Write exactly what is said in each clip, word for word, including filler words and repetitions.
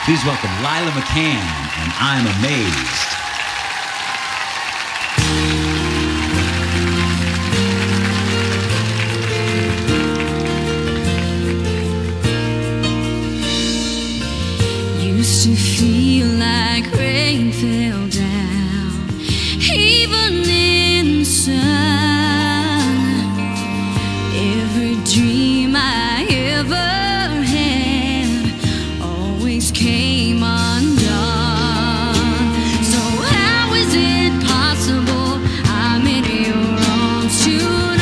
Please welcome Lila McCann and I'm Amazed. Used to feel like rain fell down, even in the sun. Every dream I ever had always came undone. So how is it possible I'm in your arms tonight?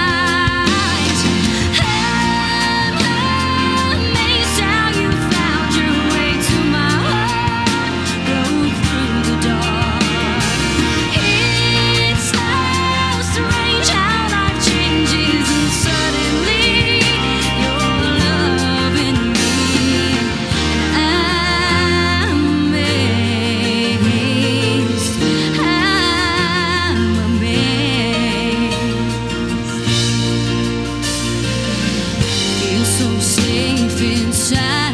I'm amazed how you found your way to my heart, broke through the dark. It's so strange how life changes and suddenly you're loving me. I'm amazed, I'm amazed. Feel so safe inside.